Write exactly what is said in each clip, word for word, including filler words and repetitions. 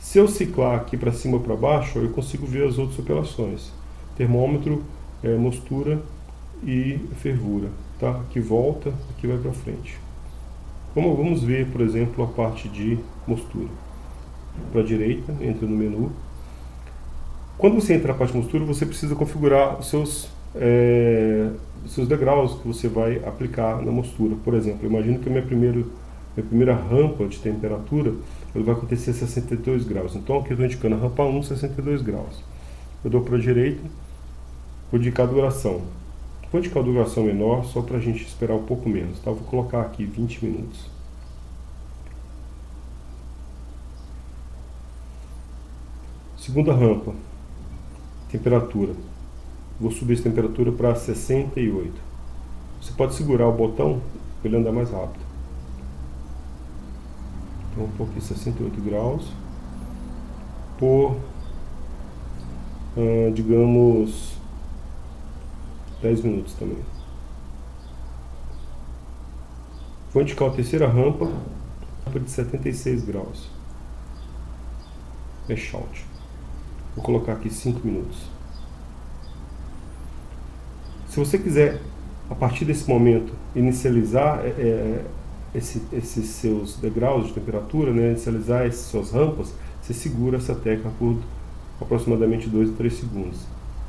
Se eu ciclar aqui para cima ou para baixo, eu consigo ver as outras operações. Termômetro, é, mostura e fervura. Tá? Aqui volta, aqui vai para frente. Vamos, vamos ver, por exemplo, a parte de mostura. Para a direita, entra no menu. Quando você entra na parte de mostura, você precisa configurar os seus, é, os seus degraus que você vai aplicar na mostura. Por exemplo, eu imagino que a minha primeira, minha primeira rampa de temperatura ele vai acontecer a sessenta e dois graus. Então aqui eu estou indicando a rampa um, sessenta e dois graus. Eu dou para a direita, vou indicar a duração. Vou indicar a duração menor, só para a gente esperar um pouco menos. Tá? Vou colocar aqui vinte minutos. Segunda rampa, temperatura. Vou subir essa temperatura para sessenta e oito. Você pode segurar o botão para ele andar mais rápido. Então vou pôr aqui sessenta e oito graus. Por, hum, digamos, dez minutos também. Vou indicar a terceira rampa, rampa de setenta e seis graus. Mesh out. Vou colocar aqui cinco minutos. Se você quiser, a partir desse momento, inicializar é, esse, esses seus degraus de temperatura, né, inicializar essas suas rampas, você segura essa tecla por aproximadamente dois a três segundos.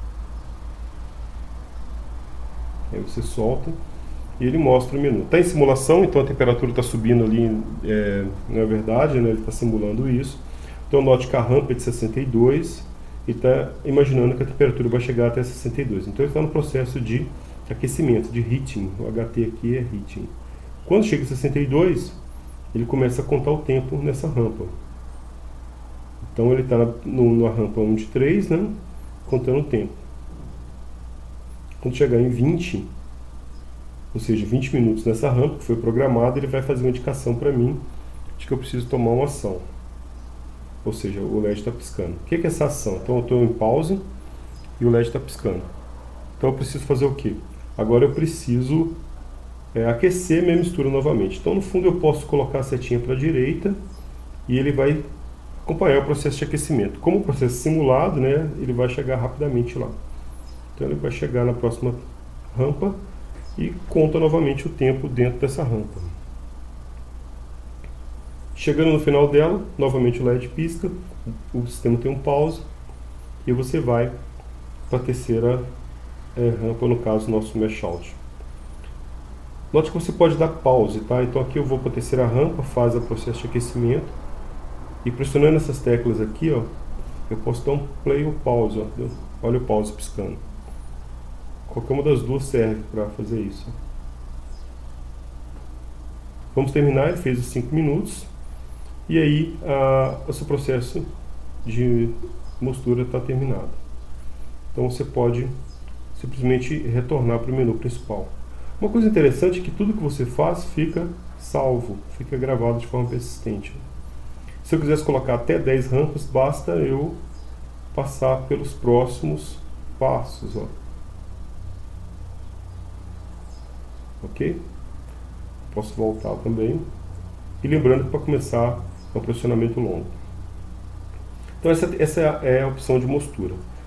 Aí você solta e ele mostra o menu. Está em simulação, então a temperatura está subindo ali, é, não é verdade, né, ele está simulando isso. Então note que a rampa é de sessenta e dois e está imaginando que a temperatura vai chegar até sessenta e dois. Então ele está no processo de aquecimento, de heating. O H T aqui é heating. Quando chega a sessenta e dois, ele começa a contar o tempo nessa rampa. Então ele está na, na rampa um de três, né, contando o tempo. Quando chegar em vinte, ou seja, vinte minutos nessa rampa que foi programada, ele vai fazer uma indicação para mim de que eu preciso tomar uma ação. Ou seja, o L E D está piscando. O que é essa ação? Então eu estou em pause e o L E D está piscando. Então eu preciso fazer o quê? Agora eu preciso é, aquecer minha mistura novamente. Então no fundo eu posso colocar a setinha para a direita e ele vai acompanhar o processo de aquecimento. Como o processo é simulado, né, ele vai chegar rapidamente lá. Então ele vai chegar na próxima rampa e conta novamente o tempo dentro dessa rampa. Chegando no final dela, novamente o L E D pisca, o sistema tem um pause e você vai para a terceira é, rampa, no caso nosso mesh out. Note que você pode dar pause, tá? Então aqui eu vou para a terceira rampa, faz o processo de aquecimento e pressionando essas teclas aqui, ó, eu posso dar um play ou pause, ó. Olha o pause piscando. Qualquer uma das duas serve para fazer isso. Vamos terminar, ele fez os cinco minutos. E aí, a, o seu processo de mostura está terminado. Então você pode simplesmente retornar para o menu principal. Uma coisa interessante é que tudo que você faz fica salvo, fica gravado de forma persistente. Se eu quisesse colocar até dez rampas, basta eu passar pelos próximos passos. Ó. Ok? Posso voltar também. E lembrando que para começar é um pressionamento longo. Então essa, essa é a opção de mostura.